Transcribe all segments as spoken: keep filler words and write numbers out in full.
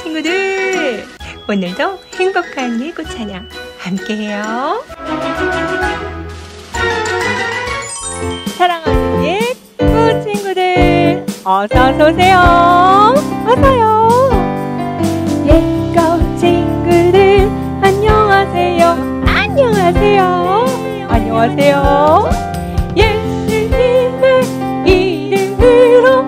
친구들, 오늘도 행복한 예고 찬양 함께해요. 사랑하는 예고 친구들, 어서 오세요. 어서요. 예고 친구들, 안녕하세요. 안녕하세요. 안녕하세요. 예수님의 이름으로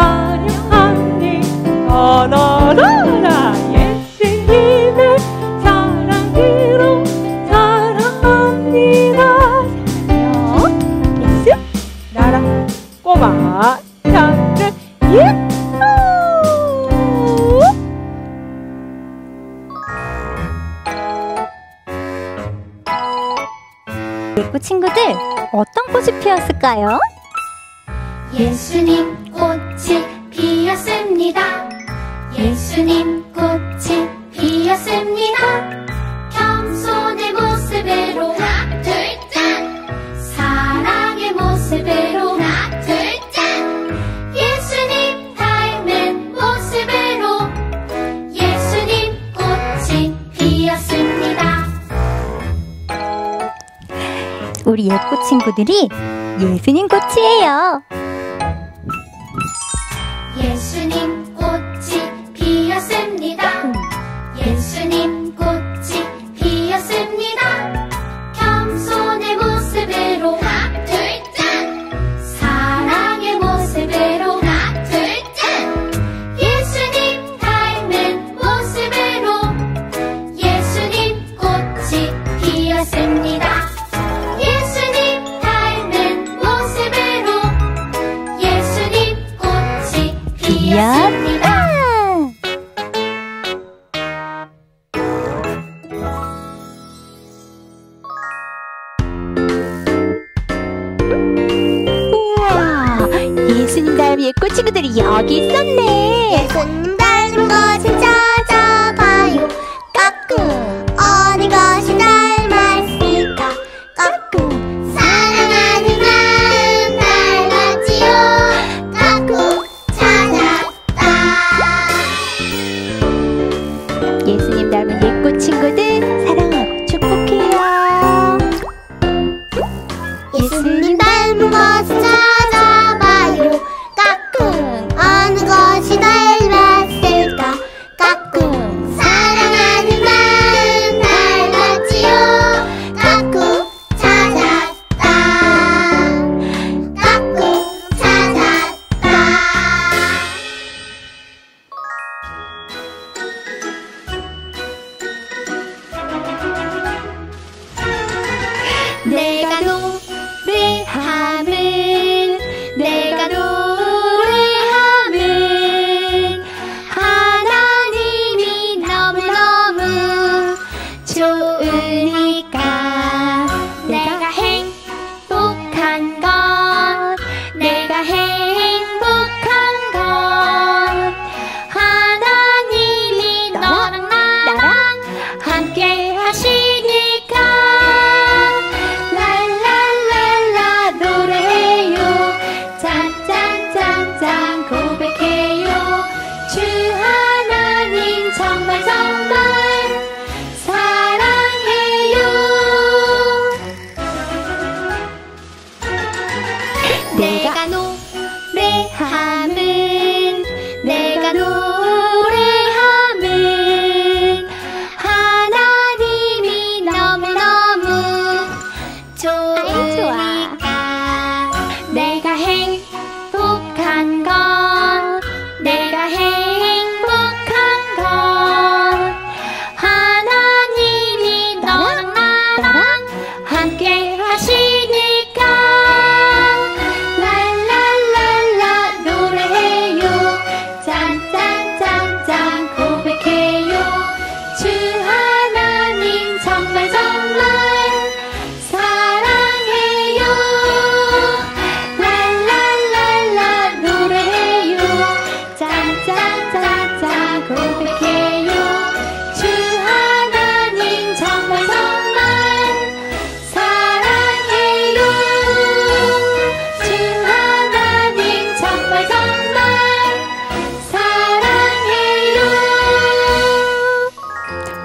환영합니다. 나나나. 예수님의 사랑으로 사랑합니다. 사랑해요. 예수 나라 꼬마 참들 예수. 예고 친구들, 어떤 꽃이 피었을까요? 예수님 꽃이 피었습니다. 예수님 꽃이 피었습니다. 겸손의 모습으로 하나 둘 짠, 사랑의 모습으로 하나 둘 짠, 예수님 닮은 모습으로 예수님 꽃이 피었습니다. 우리 예고 친구들이 예수님 꽃이에요. 예수님 꽃이 피었습니다. 예수님 꽃이 피었습니다. 겸손의 모습으로 하나 둘 짠, 사랑의 모습으로 하나 둘 짠, 예수님 닮은 모습으로 예수님 꽃이 피었습니다. 예수님 닮은 모습으로 예수님 꽃이 피었습니다. 우와, 예수님 닮은 예고 친구들이 여기 있었네. 예수님 닮은 것을 찾아봐요. 까꿍 어느 것이 닮았을까? 까꿍 사랑하는 마음 닮았지요. 까꿍 찾았다. 예수님 닮은 예고 친구들 사랑하고 축복해요. 예수님 닮은 것을 찾아봐요. 까꿍 어느 것이 닮았을까?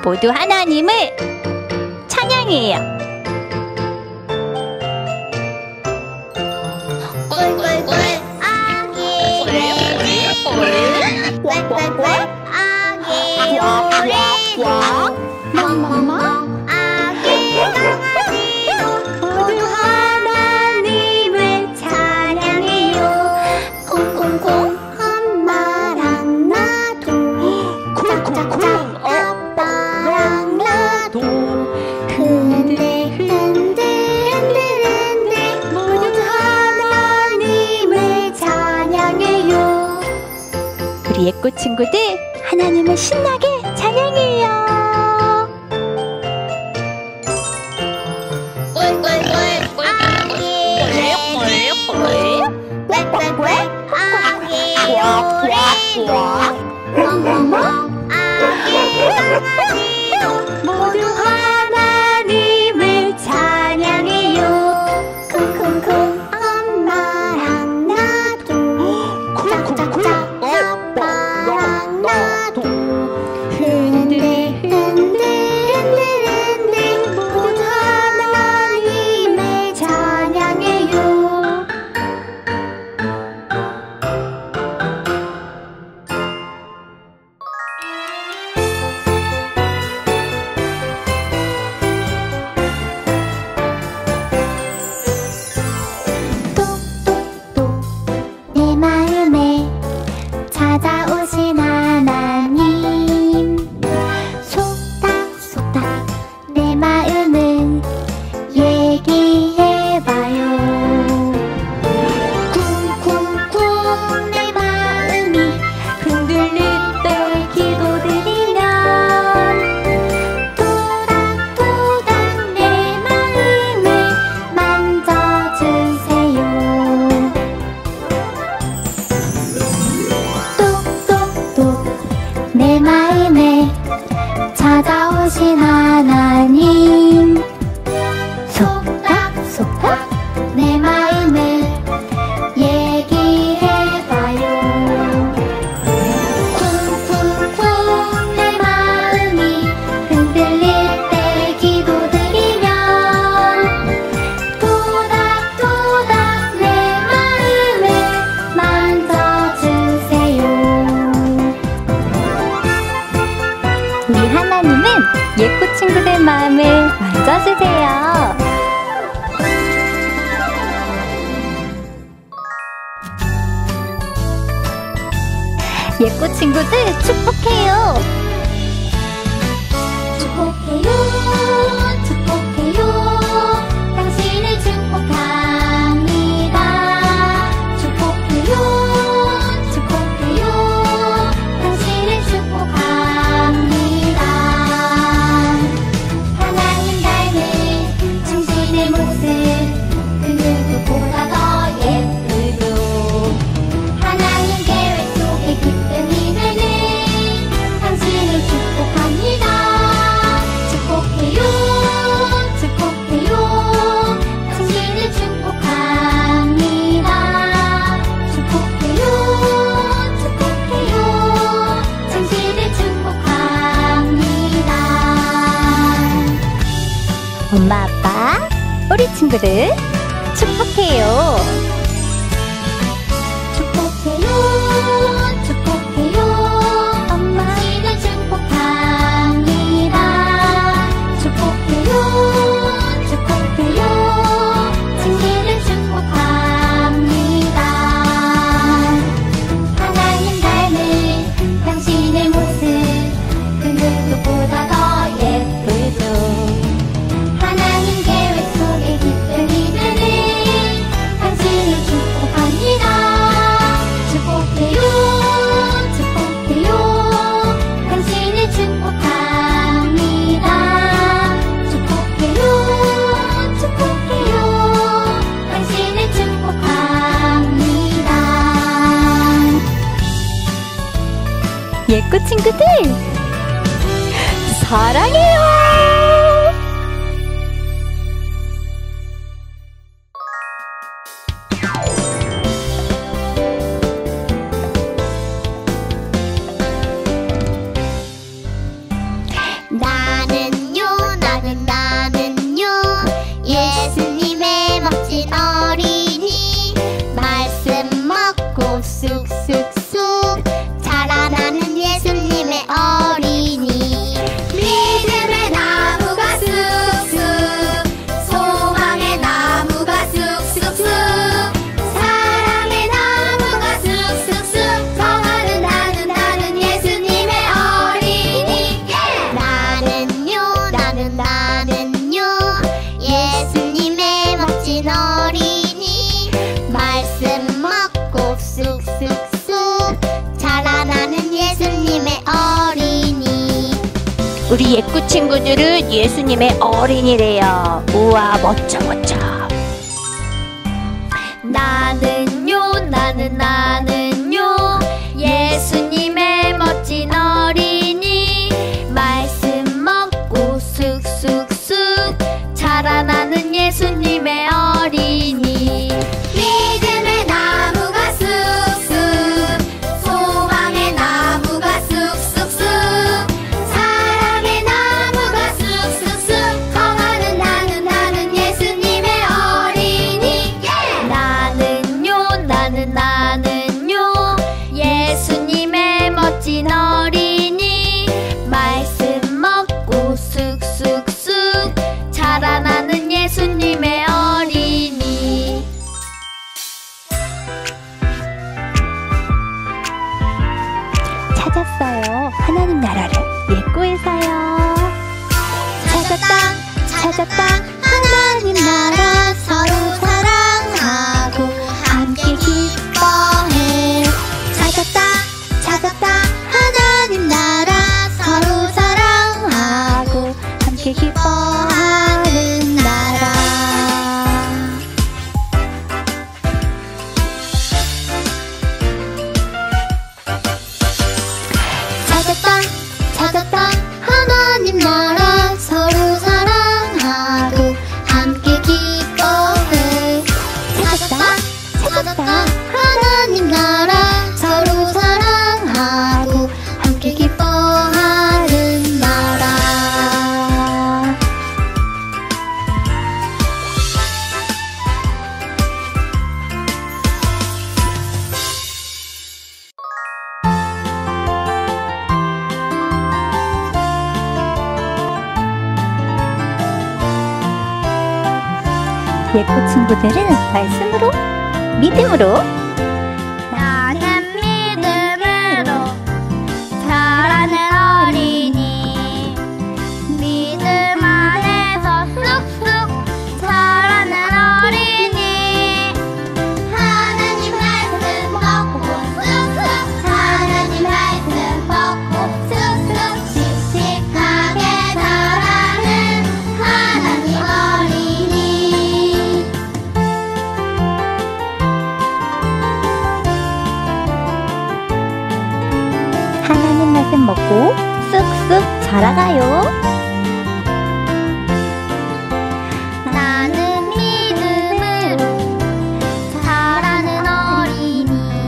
모두 하나님을 찬양해요. 꿀꿀꿀 아기 요리 꿀꿀꿀 아기 요리 멍멍멍 아기 강아지도 모두 하나님을 찬양해요. 콩콩콩 엄마랑 나도 짝짝짝 아빠랑 나도 흔들 흔들 흔들 흔들 모두 하나님을 찬양해요. 우리 예꽃 친구들 하나님을 신나게 찬양해요. 꿀꿀꿀 아기 꿀꿀꿀 아기 요리 멍멍멍 아기 강아지도 모두 하나님을 찬양해요. 쿵쿵쿵 엄마랑 나도 짝짝짝 아빠랑 나도 흔들 흔들 흔들 흔들 모두 하나님을 찬양해요. 똑똑똑 내 마음에 찾아오신 하나님 속닥속닥 내 마음을 얘기해봐요. 쿵쿵쿵 내 마음이 흔들릴 때 기도드리면 토닥토닥 내 마음을 만져주세요. 똑똑똑 내 마음에 찾아오신 하나님 속닥속닥 내 마음을 얘기해봐요. 쿵쿵쿵 내 마음이 흔들릴 때 기도드리면 토닥토닥 내 마음을 만져주세요. 우리 하나님은 예꽃 친구들 마음을 만져주세요. 예꽃 친구들 축복해요. 축복해요 축복해요 당신을 축복합니다. 축복해요 축복해요 당신을 축복합니다. 하나님 닮은 당신의 모습 그 누구보다 더 예쁘고 하나님 계획 속에 기쁨이 되는 당신을 축복합니다. 축복해요 축복해요 당신을 축복합니다. 축복해요 축복해요 당신을 축복합니다. 엄마 아빠 우리 친구들 축복해요. 축복해요 축복해요 당신을 축복합니다. 축복해요 축복해요 당신을 축복합니다. 하나님 닮은 당신의 모습 그 누구보다 더 예쁘죠. 하나님 계획 속에 기쁨이 되는 당신을 축복합니다. 축복해요 축복해요 당신을 축복합니다. 축복해요 축복해요 당신을 축복합니다. 예꽃 친구들 사랑해요. 나 우리 예꾸 친구들은 예수님의 어린이래요. 우와, 멋져 멋져. 나는요, 나는 나는요, 예수님의 멋진 어린이. 말씀 먹고 쑥쑥쑥 자라나는 예수님의 어린이. 믿음의 나무가 쑥쑥, 소망의 나무가 쑥쑥쑥, 사랑의 나무가 쑥쑥쑥 커가는 나는 나는 예수님의 어린이. 나는요, 나는 나는요, 예수님의 멋진 어린이. 말씀 먹고 쑥쑥쑥 자라나는 예수님의 어린이. 찾았어요, 하나님 나라를 예꾸에서요. 찾았다, 찾았다, 하나님 나라. 서로 사랑하고 함께 기뻐해. 찾았다, 찾았다, 하나님 나라. 서로 사랑하고 함께 기뻐하는 나라. 찾았다, 찾았다, 하나님 나라. 서로 사랑하고 함께 기뻐해. 찾았다, 찾았다, 하나님 나라. 서로 사랑하고 함께 기뻐하는 나라. 예꾸 친구들은 말씀으로, 믿음으로, 나는 믿음으로 자라는 어린이. 믿음 안에서 쑥쑥 자라는 어린이. 하나님 말씀 먹고 쑥쑥, 하나님 말씀 먹고 쑥쑥 씩씩하게 자라는 하나님 어린이. 하나님 말씀 먹고 쑥쑥 자라가요. 나는 믿음으로 자라는 어린이.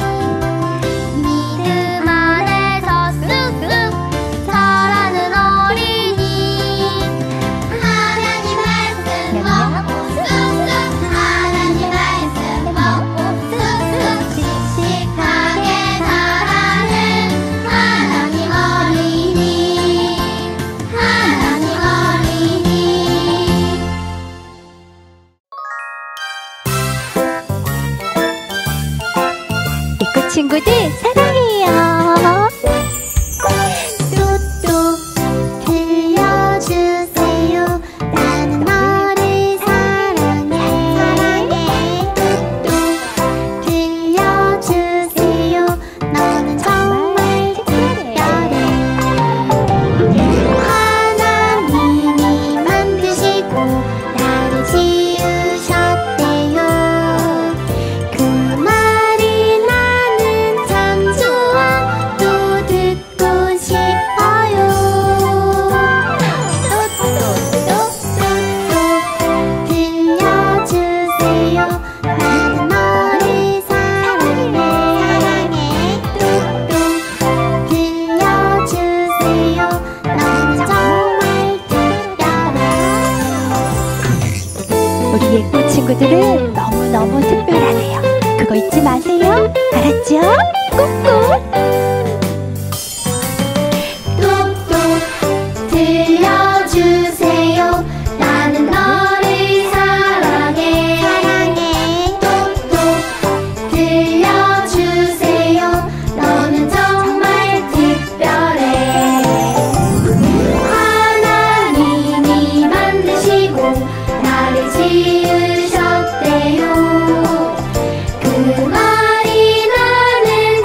믿음 안에서 쑥쑥 자라는 어린이. 하나님 말씀 먹고 쑥쑥, 하나님 말씀 먹고 쑥쑥 씩씩하게 자라는 하나님 어린이. 하나님 어린이. 예꾸 친구들 사랑해요. 뚝뚝 들려주세요. 나는 너를 사랑해. 사랑해. 뚝뚝 들려주세요. 너는 정말 특별해. 하나님이 만드시고 나를 지으셨대요. 그 말이 나는 참 좋아. 또 듣고 싶어요. 똑똑똑똑똑 들려주세요. 나는 너를 사랑해. 사랑해. 똑똑 들려주세요. 너는 정말 특별해. 우리 예꾸 친구들은 너무너무 특별하대요. 그거 잊지 마세요. 알았죠? 꾹꾹. 똑똑 들려주세요. 나는 너를 사랑해. 사랑해. 똑똑 들려주세요. 너는 정말 특별해. 하나님이 만드시고 나를 지으셨대요. 그 말이 나는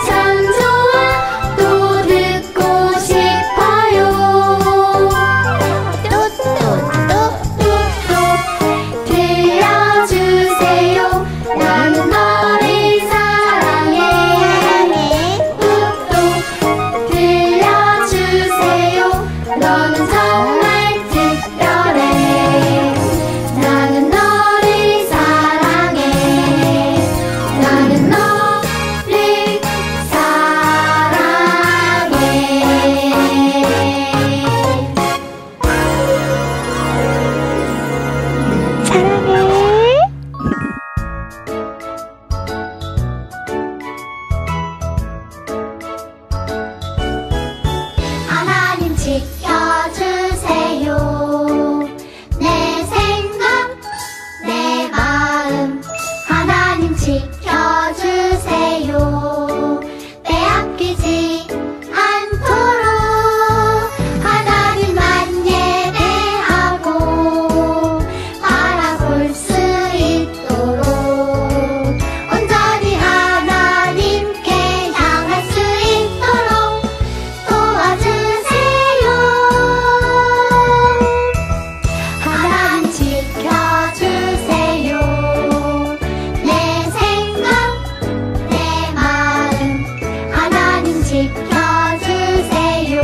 지켜주세요.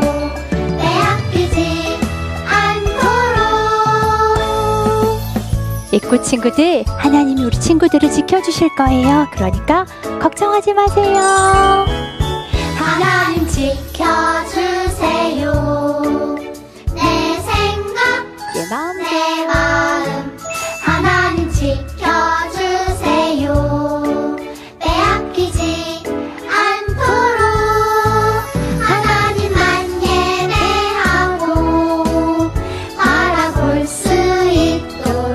빼앗기지 않도록. 예꾸 친구들, 하나님이 우리 친구들을 지켜주실 거예요. 그러니까 걱정하지 마세요. 하나님 지켜주세요. 내 생각, 내 마음, 내 마음 하나님 지켜주세요. 빼앗기지 않도록 하나님만 예배하고 바라볼 수 있도록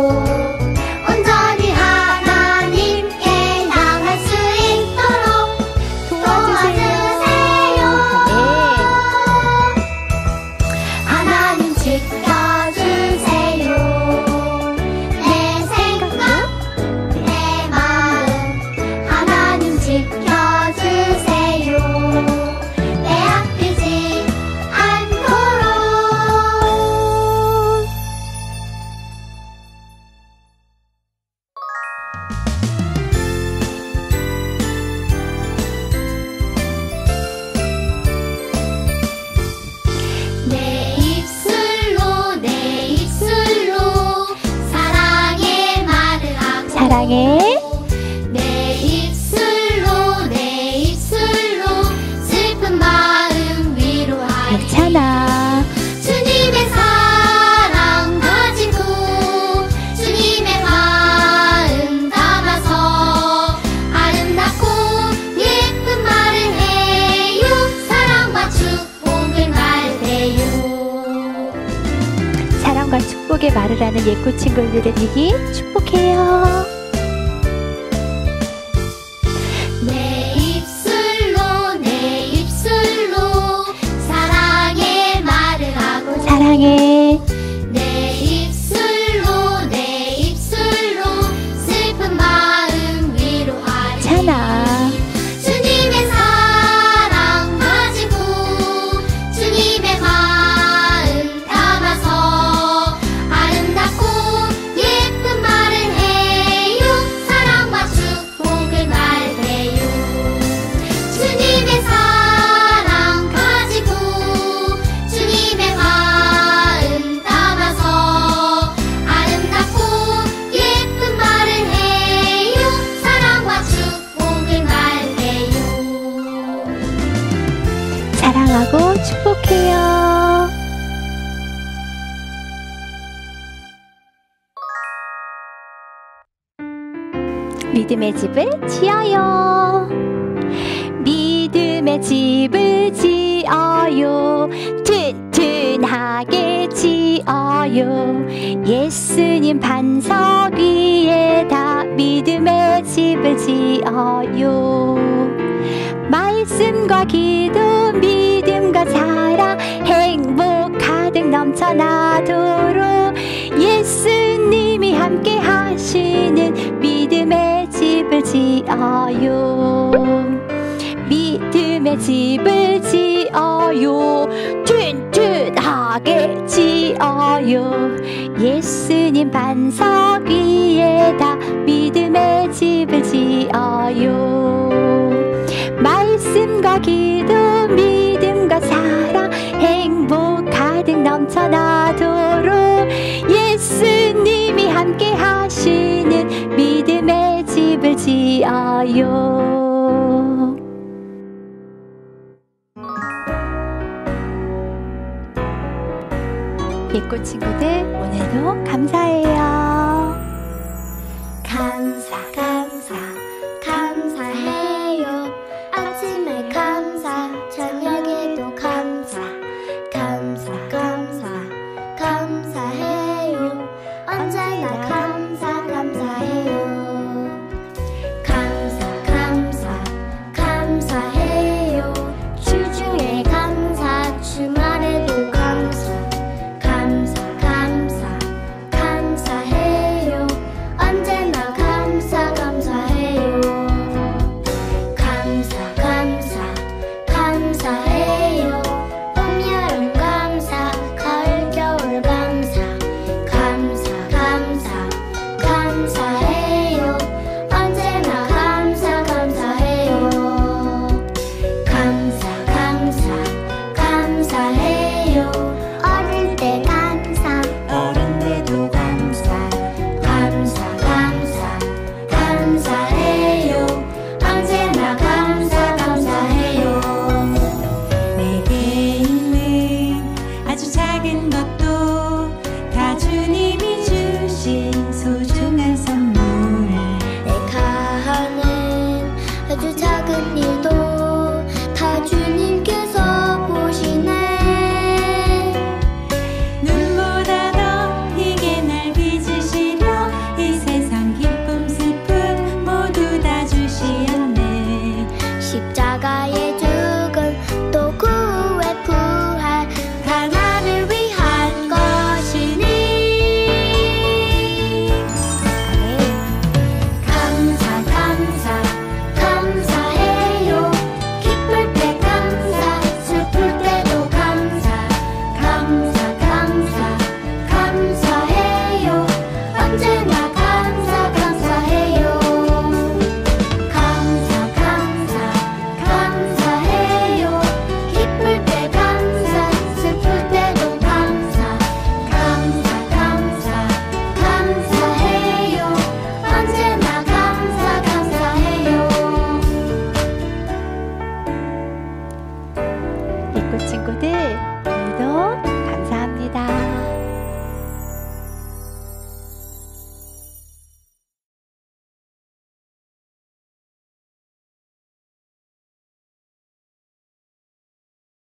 온전히 하나님께 향할 수 있도록 도와주세요. 하나님 지켜주세요. 내 생각, 내 마음 하나님 지켜주세요. 빼앗기지 않도록. 내 입술로 내 입술로 사랑의 말을 하고 사랑해. 내 입술로 내 입술로 슬픈 마음 위로하리. 괜찮아. 주님의 사랑 가지고 주님의 마음 담아서 아름답고 예쁜 말을 해요. 사랑과 축복을 말해요. 사랑과 축복의 말을 하는 예꾸 친구들의 되기 축복해요. 내 입술로 내 입술로 사랑의 말을 하고 사랑해. 내 입술로 내 입술로 슬픈 마음 위로하리. 괜찮아. 주님의 사랑 가지고 주님의 마음 담아서 아름답고 예쁜 말을 해요. 사랑과 축복을 말해요. 주님의 사랑 가지고 주님의 마음 담아서 아름답고 예쁜 말을 해요. 사랑과 축복을 말해요. 사랑하고 축복해요. 믿음의 집을 지어요. 믿음의 집을 지어요. 튼튼하게 지어요. 예수님 반석 위에다 믿음의 집을 지어요. 말씀과 기도, 믿음과 사랑, 행복 가득 넘쳐나도록 예수님이 함께 하시는 믿음의 집을 지어요. 믿음의 집을 지어요. 튼튼하게 지어요. 예수님 반석 위에다 믿음의 집을 지어요. 말씀과 기도, 믿음과 사랑, 행복 가득 넘쳐나도록 예수님이 함께 하시는 믿음의 집을 지어요. 예꾸 친구들, 오늘도 감사해요. 감사 감사 감사해요. 아침에 감사 저녁에도 감사 감사 감사 감사해요. 언제나 감사 감사해요. 감사 감사 감사해요. 주중에 감사 주말에도 감사 감사 감사 감사해요. 친구들.